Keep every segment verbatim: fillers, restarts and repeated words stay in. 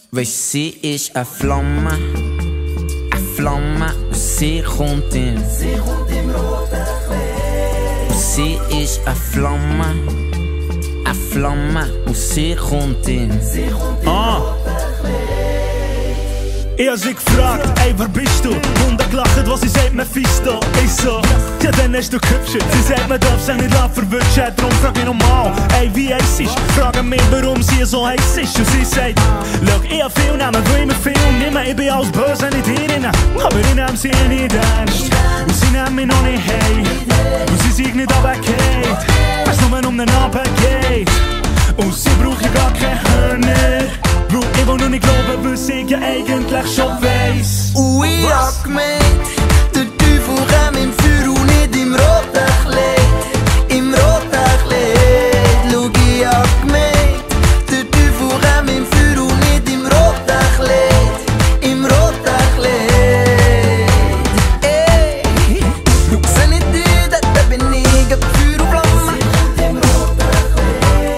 Wees, sie ist eine Flamme, eine Flamme, und sie kommt in. Sie kommt im roten Kleid. Sie ist eine Flamme, eine Flamme, und sie kommt in. Sie kommt im ah. roten Kleid. Ich hab sie gefragt, ey, wer bist du? Und er gelacht, was sie sagt, Mephisto. Ich so, ja, dann hast du gehübscht. Sie sagt, man darf sich nicht verwünschen. Darum frag ich nochmal, ey, wie heiss ist? Fragen mich, warum sie so heiss ist. Und sie sagt, schau, ich hab viel nehmen, will immer viel nehmen. Ich bin alles böse, nicht ihnen. Aber ich nehm sie nicht ernst. Und sie nehmen mich noch nicht heim. Und sie sind nicht runtergefallen. Weil's nur um den Abend geht. Und sie braucht ja gar keine Hörner. Weil ich will nur nicht glauben, weil ich ja eigentlich schon weiss. Und ich hab gemeint, der Teufel käme im Feuer und nicht im roten Kleid. Im roten Kleid. Schau, ich hab gemeint, der Teufel käme im Feuer und nicht im roten Kleid. Im roten Kleid. Ey, schau, seh nicht du, da bin ich ein Feuer und Flamme. Im roten Kleid.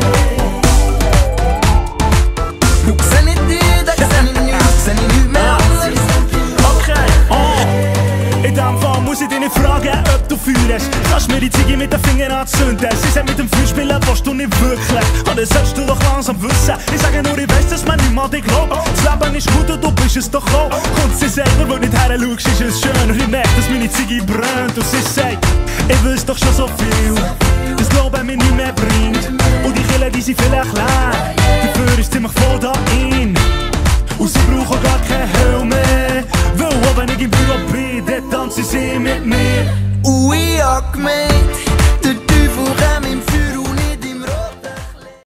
Schau, seh nicht du, da seh ich nichts, seh ich nichts mehr anders. Okay, oh. In dem Fall muss ich dich nicht fragen, ob du Feuer hast. Kannst mir die Ziege mit den Fingern anzünden. Sie sagt, mit dem Feuer spielen willst du nicht wirklich. Und das sollst du doch langsam wissen. Ich sage nur, ich weiss, dass man nicht mal dich glaubt. Das Leben ist gut und du bist es doch auch. Und sie sagt, nur weil du nicht her schaust, ist es schön. Und ich merke, dass meine Ziege brennt. Und sie sagt, ich weiß doch schon so viel, dass Glauben mich nicht mehr bringt. Und die Kille, die sind vielleicht leer. Dafür ist ziemlich voll da in. Und sie brauchen gar keine Helm mehr. Weil auch wenn ich im Büro bin, dann tanzen sie mit mir. Und ich hab gemeint, der Teufel käme im